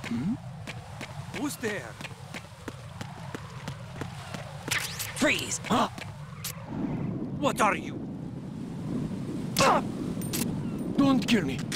Who's there? Freeze! What are you? Don't kill me.